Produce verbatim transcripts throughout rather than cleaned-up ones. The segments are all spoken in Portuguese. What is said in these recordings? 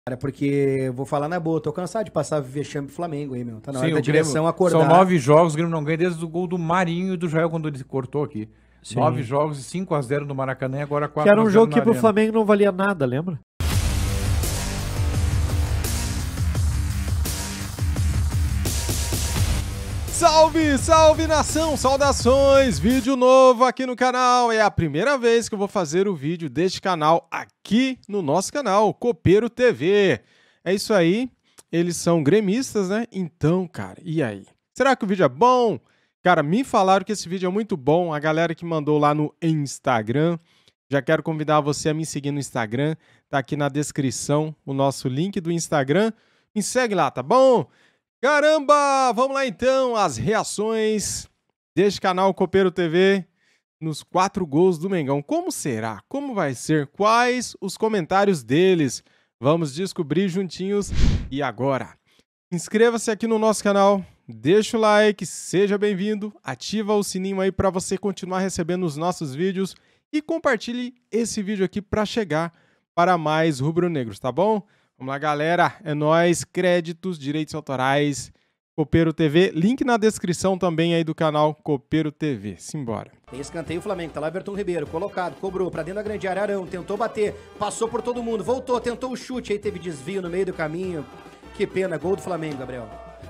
Cara, porque, vou falar na boa, tô cansado de passar vexame pro Flamengo aí, meu. Tá na hora Sim, da o Grêmio, direção acordar. são nove jogos, o Grêmio não ganha desde o gol do Marinho e do Jael quando ele cortou aqui. Sim. Nove jogos e cinco a zero no Maracanã e agora quatro Que era a um zero jogo na que pro Arena. Flamengo não valia nada, lembra? Salve, salve nação, saudações, vídeo novo aqui no canal, é a primeira vez que eu vou fazer o vídeo deste canal aqui no nosso canal, Copeiro T V. É isso aí, eles são gremistas, né? Então, cara, e aí? Será que o vídeo é bom? Cara, me falaram que esse vídeo é muito bom, a galera que mandou lá no Instagram. Já quero convidar você a me seguir no Instagram, tá aqui na descrição o nosso link do Instagram. Me segue lá, tá bom? Caramba! Vamos lá então, as reações deste canal Copeiro T V nos quatro gols do Mengão. Como será? Como vai ser? Quais os comentários deles? Vamos descobrir juntinhos. E agora, inscreva-se aqui no nosso canal, deixa o like, seja bem-vindo, ativa o sininho aí para você continuar recebendo os nossos vídeos e compartilhe esse vídeo aqui para chegar para mais rubro-negros, tá bom? Vamos lá, galera. É nóis. Créditos, direitos autorais, Copeiro T V. Link na descrição também aí do canal Copeiro T V. Simbora. Tem escanteio o Flamengo, tá lá Everton Ribeiro, colocado, cobrou pra dentro da grande área, Arão, tentou bater, passou por todo mundo, voltou, tentou o chute, aí teve desvio no meio do caminho. Que pena, gol do Flamengo, Gabriel.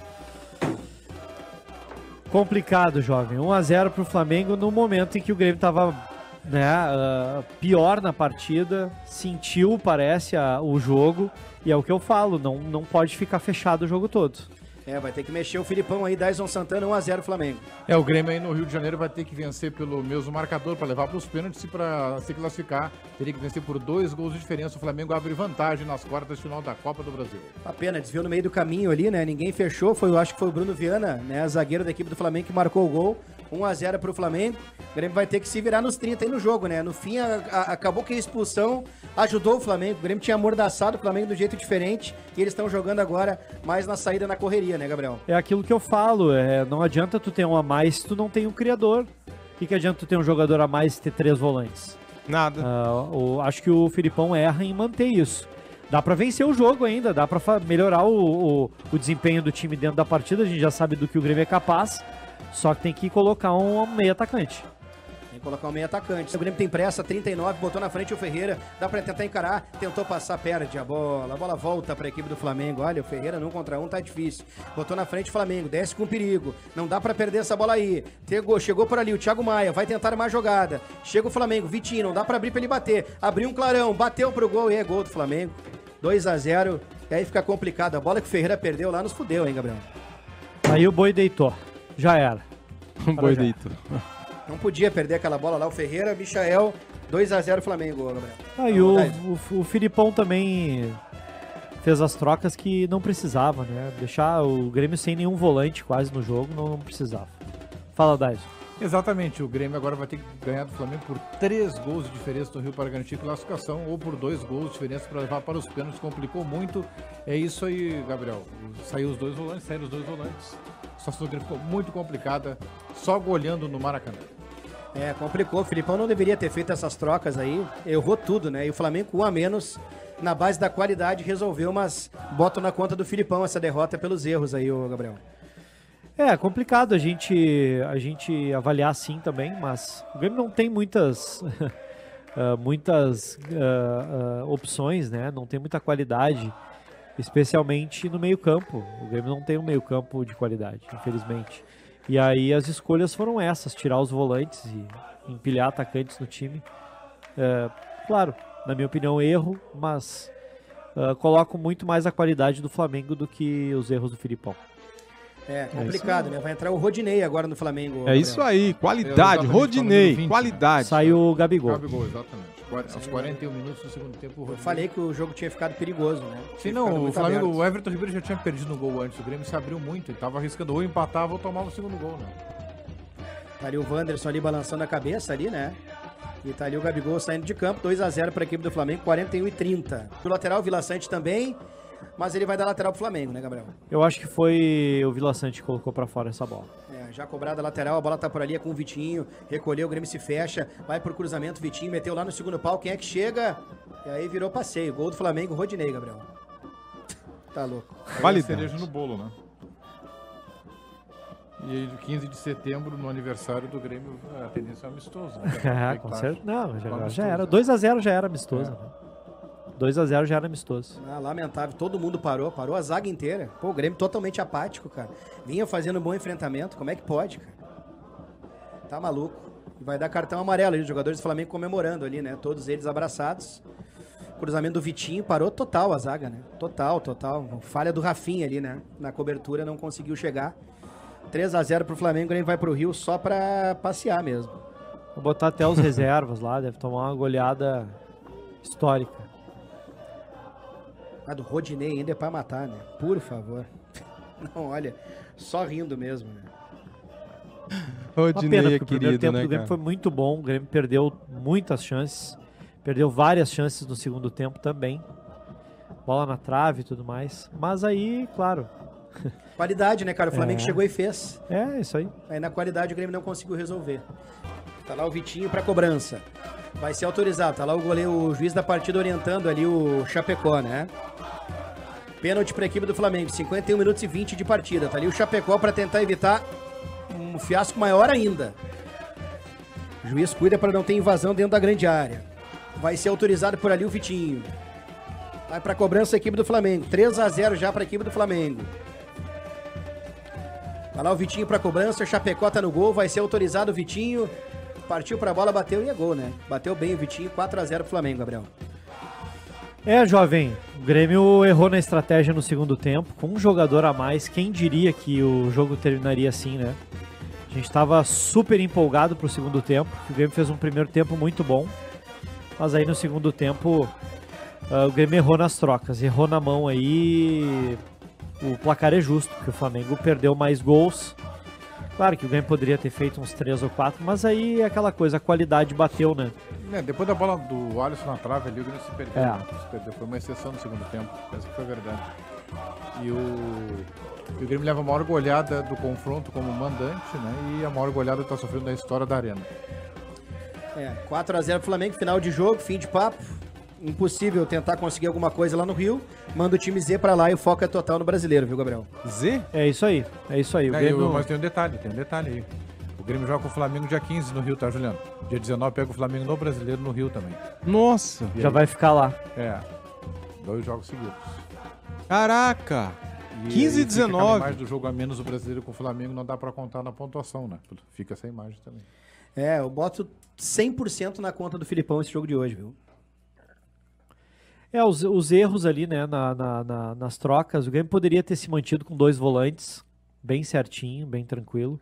Complicado, jovem. um a zero pro Flamengo no momento em que o Grêmio tava, né, uh, pior na partida, sentiu, parece, a, o jogo. E é o que eu falo, não, não pode ficar fechado o jogo todo. É, vai ter que mexer o Filipão aí, Dyson Santana, um a zero Flamengo. É, o Grêmio aí no Rio de Janeiro vai ter que vencer pelo mesmo marcador para levar para os pênaltis e para se classificar. Teria que vencer por dois gols de diferença. O Flamengo abre vantagem nas quartas de final da Copa do Brasil. Uma pena, desviou no meio do caminho ali, né? Ninguém fechou, foi, eu acho que foi o Bruno Viana, né? Zagueiro da equipe do Flamengo que marcou o gol. um a zero pro Flamengo. O Grêmio vai ter que se virar nos trinta aí no jogo, né? No fim, a, a, acabou que a expulsão ajudou o Flamengo. O Grêmio tinha amordaçado o Flamengo de um jeito diferente e eles estão jogando agora mais na saída, na correria, né, Gabriel? É aquilo que eu falo, é, não adianta tu ter um a mais se tu não tem um criador. O que, que adianta tu ter um jogador a mais e ter três volantes? Nada. Uh, o, acho que o Filipão erra em manter isso. Dá pra vencer o jogo ainda, dá pra melhorar o, o, o desempenho do time dentro da partida, a gente já sabe do que o Grêmio é capaz, só que tem que colocar um meio atacante. Tem que colocar um meio atacante. O Grêmio tem pressa, trinta e nove, botou na frente o Ferreira, dá pra tentar encarar, tentou passar, perde a bola, a bola volta pra equipe do Flamengo. Olha, o Ferreira num contra um tá difícil. Botou na frente o Flamengo, desce com perigo, não dá pra perder essa bola aí. Chegou, chegou por ali o Thiago Maia, vai tentar mais jogada. Chega o Flamengo, Vitinho, não dá pra abrir pra ele bater. Abriu um clarão, bateu pro gol e é gol do Flamengo. dois a zero, e aí fica complicado. A bola que o Ferreira perdeu lá nos fudeu, hein, Gabriel? Aí o boi deitou, já era. Um boi deito. Não podia perder aquela bola lá, o Ferreira, Michael, dois a zero Flamengo, Gabriel. Aí o, o, o Filipão também fez as trocas que não precisava, né? Deixar o Grêmio sem nenhum volante quase no jogo, não, não precisava. Fala, Dyson. Exatamente, o Grêmio agora vai ter que ganhar do Flamengo por três gols de diferença no Rio para garantir classificação ou por dois gols de diferença para levar para os pênaltis. Complicou muito. É isso aí, Gabriel. Saiu os dois volantes, saíram os dois volantes. A situação do Grêmio ficou muito complicada, só goleando no Maracanã. É, complicou. O Filipão não deveria ter feito essas trocas aí. Errou tudo, né? E o Flamengo, com um a menos, na base da qualidade, resolveu, mas botam na conta do Filipão essa derrota pelos erros aí, ô Gabriel. É complicado a gente, a gente avaliar assim também, mas o Grêmio não tem muitas, uh, muitas uh, uh, opções, né? Não tem muita qualidade, especialmente no meio campo. O Grêmio não tem um meio campo de qualidade, infelizmente. E aí as escolhas foram essas, tirar os volantes e empilhar atacantes no time. Uh, claro, na minha opinião, erro, mas uh, coloco muito mais a qualidade do Flamengo do que os erros do Filipão. É complicado, é né? Vai entrar o Rodinei agora no Flamengo. É Gabriel. isso aí, qualidade, Rodinei, vinte, qualidade. Saiu o Gabigol. Gabigol, exatamente. Aos quarenta e um minutos do segundo tempo. Eu falei que o jogo tinha ficado perigoso, né? Sim, não, o Flamengo, o Everton Ribeiro já tinha perdido no gol antes. O Grêmio se abriu muito, ele tava arriscando ou empatava ou tomava o segundo gol, né? Tá ali o Wanderson ali balançando a cabeça ali, né? E tá ali o Gabigol saindo de campo, dois a zero para a equipe do Flamengo, quarenta e um e trinta. O lateral, o Vila Sante também, mas ele vai dar lateral pro Flamengo, né, Gabriel? Eu acho que foi o Vila Sante que colocou pra fora essa bola. É, já cobrada a lateral, a bola tá por ali, é com o Vitinho, recolheu, o Grêmio se fecha, vai pro cruzamento, Vitinho meteu lá no segundo pau, quem é que chega? E aí virou passeio, gol do Flamengo, Rodinei, Gabriel. Tá louco. Vale cereja no bolo, né? E aí, quinze de setembro, no aniversário do Grêmio, a tendência é amistoso. Né? É, com certeza. Não, já, já era. dois a zero já era amistoso. É. Né? dois a zero já era amistoso. Ah, lamentável. Todo mundo parou. Parou a zaga inteira. Pô, o Grêmio totalmente apático, cara. Vinha fazendo um bom enfrentamento. Como é que pode, cara? Tá maluco. Vai dar cartão amarelo ali. Os jogadores do Flamengo comemorando ali, né? Todos eles abraçados. Cruzamento do Vitinho. Parou total a zaga, né? Total, total. Falha do Rafinha ali, né? Na cobertura, não conseguiu chegar. três a zero pro Flamengo. O Grêmio vai pro Rio só pra passear mesmo. Vou botar até os reservas lá. Deve tomar uma goleada histórica. A do Rodinei ainda é pra matar, né? Por favor. Não, olha, só rindo mesmo, né? Rodinei, uma pena, porque o primeiro tempo né, do Grêmio foi muito bom. O Grêmio perdeu muitas chances. Perdeu várias chances no segundo tempo também. Bola na trave e tudo mais. Mas aí, claro... Qualidade, né, cara? O Flamengo é. chegou e fez. É, isso aí. Aí na qualidade o Grêmio não conseguiu resolver. Tá lá o Vitinho pra cobrança. Vai ser autorizado. Tá lá o goleiro, o juiz da partida orientando ali o Chapecó, né? Pênalti pra equipe do Flamengo. cinquenta e um minutos e vinte de partida. Tá ali o Chapecó pra tentar evitar um fiasco maior ainda. O juiz cuida pra não ter invasão dentro da grande área. Vai ser autorizado por ali o Vitinho. Vai pra cobrança a equipe do Flamengo. três a zero já pra equipe do Flamengo. Vai lá o Vitinho pra cobrança. O Chapecó tá no gol. Vai ser autorizado o Vitinho. Partiu pra bola, bateu e é gol, né? Bateu bem o Vitinho. quatro a zero pro Flamengo, Gabriel. É, jovem, o Grêmio errou na estratégia no segundo tempo, com um jogador a mais, quem diria que o jogo terminaria assim, né? A gente estava super empolgado pro segundo tempo, o Grêmio fez um primeiro tempo muito bom, mas aí no segundo tempo uh, o Grêmio errou nas trocas, errou na mão aí, o placar é justo, porque o Flamengo perdeu mais gols. Claro que o Grêmio poderia ter feito uns três ou quatro, mas aí é aquela coisa, a qualidade bateu, né? É, depois da bola do Alisson na trave ali, o Grêmio se perdeu, é. né? se perdeu. Foi uma exceção no segundo tempo, essa foi a verdade. E o, e o Grêmio leva a maior goleada do confronto como mandante, né? E a maior goleada está sofrendo na história da Arena. É, quatro a zero pro Flamengo, final de jogo, fim de papo. Impossível tentar conseguir alguma coisa lá no Rio. Manda o time Z pra lá e o foco é total no brasileiro, viu, Gabriel? Z? É isso aí, é isso aí. O é, Grêmio... eu, mas tem um detalhe, tem um detalhe aí. O Grêmio joga com o Flamengo dia quinze no Rio, tá, Juliano? Dia dezenove pega o Flamengo no brasileiro no Rio também. Nossa! Já vai ficar lá. É, dois jogos seguidos. Caraca! E, quinze e dezenove. A imagem do jogo a menos o brasileiro com o Flamengo não dá pra contar na pontuação, né? Fica essa imagem também. É, eu boto cem por cento na conta do Filipão esse jogo de hoje, viu? É, os, os erros ali, né, na, na, na, nas trocas, o Grêmio poderia ter se mantido com dois volantes, bem certinho, bem tranquilo.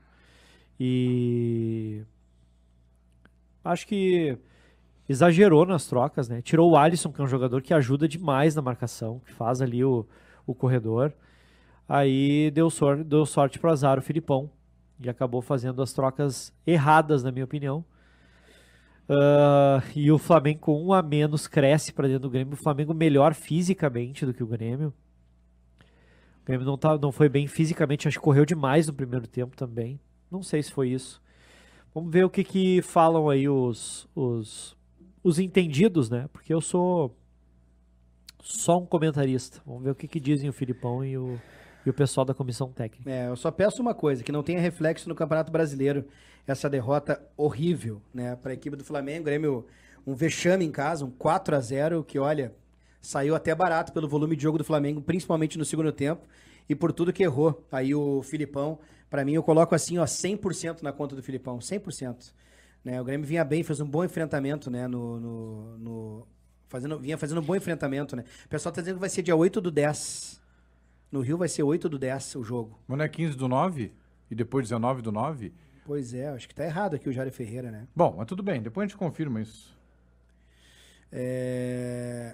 E acho que exagerou nas trocas, né? Tirou o Alisson, que é um jogador que ajuda demais na marcação, que faz ali o, o corredor. Aí deu, sor deu sorte pro azar o Filipão e acabou fazendo as trocas erradas, na minha opinião. Uh, e o Flamengo com um a menos cresce para dentro do Grêmio. O Flamengo melhor fisicamente do que o Grêmio. O Grêmio não, tá, não foi bem fisicamente, acho que correu demais no primeiro tempo também. Não sei se foi isso. Vamos ver o que, que falam aí os, os, os entendidos, né? Porque eu sou só um comentarista. Vamos ver o que, que dizem o Filipão e o, e o pessoal da comissão técnica. É, eu só peço uma coisa, que não tenha reflexo no Campeonato Brasileiro essa derrota horrível, né, para a equipe do Flamengo. Grêmio, um vexame em casa, um quatro a zero, que olha, saiu até barato pelo volume de jogo do Flamengo, principalmente no segundo tempo, e por tudo que errou. Aí o Filipão, para mim eu coloco assim, ó, cem por cento na conta do Filipão, cem por cento. Né, o Grêmio vinha bem, fez um bom enfrentamento, né, no, no, no fazendo, vinha fazendo um bom enfrentamento, né. O pessoal tá dizendo que vai ser dia oito do dez. No Rio vai ser oito do dez o jogo. Mas não é quinze do nove? E depois dezenove do nove? Pois é, acho que tá errado aqui o Jário Ferreira, né? Bom, mas tudo bem, depois a gente confirma isso. É...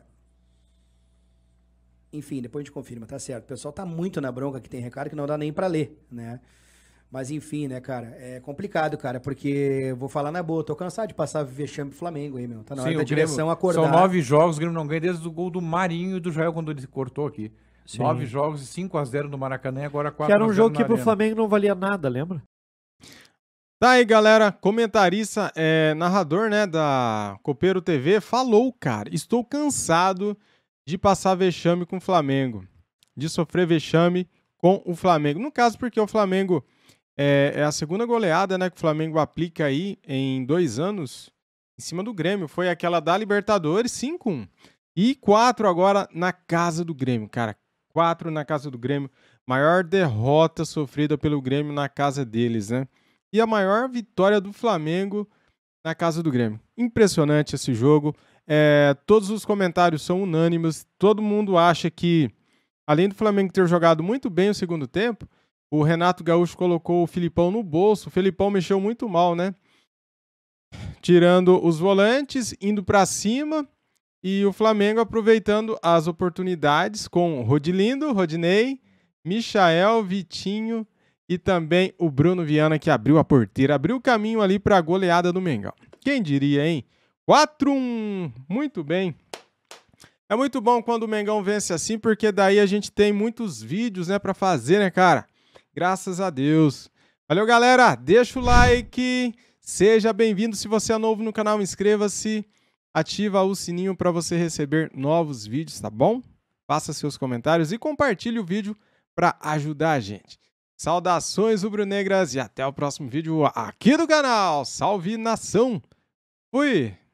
Enfim, depois a gente confirma, tá certo. O pessoal tá muito na bronca que tem recado que não dá nem pra ler, né? Mas enfim, né, cara, é complicado, cara, porque vou falar na boa, tô cansado de passar vexame pro Flamengo aí, meu. Tá na hora Sim, da o direção Grêmio, acordar. São nove jogos, o Grêmio não ganha desde o gol do Marinho e do Jael quando ele cortou aqui. Sim. Nove jogos e cinco a zero no Maracanã e agora quatro Que era um a zero jogo que na pro Arena. Flamengo não valia nada, lembra? Tá aí, galera, comentarista, é, narrador, né, da Copeiro T V, falou, cara, estou cansado de passar vexame com o Flamengo. de sofrer vexame com o Flamengo. No caso, porque o Flamengo é, é a segunda goleada, né, que o Flamengo aplica aí em dois anos em cima do Grêmio. Foi aquela da Libertadores, cinco a um. E quatro agora na casa do Grêmio, cara. quatro na casa do Grêmio. Maior derrota sofrida pelo Grêmio na casa deles, né? E a maior vitória do Flamengo na casa do Grêmio. Impressionante esse jogo. É, todos os comentários são unânimes. Todo mundo acha que, além do Flamengo ter jogado muito bem o segundo tempo, o Renato Gaúcho colocou o Filipão no bolso. O Filipão mexeu muito mal, né? Tirando os volantes, indo para cima, e o Flamengo aproveitando as oportunidades com Rodilindo, Rodinei, Michael, Vitinho e também o Bruno Viana, que abriu a porteira, abriu o caminho ali para a goleada do Mengão. Quem diria, hein? quatro a um, muito bem. É muito bom quando o Mengão vence assim, porque daí a gente tem muitos vídeos, né, para fazer, né, cara? Graças a Deus. Valeu, galera. Deixa o like. Seja bem-vindo. Se você é novo no canal, inscreva-se. Ativa o sininho para você receber novos vídeos, tá bom? Faça seus comentários e compartilhe o vídeo para ajudar a gente. Saudações rubro-negras e até o próximo vídeo aqui do canal. Salve, nação! Fui!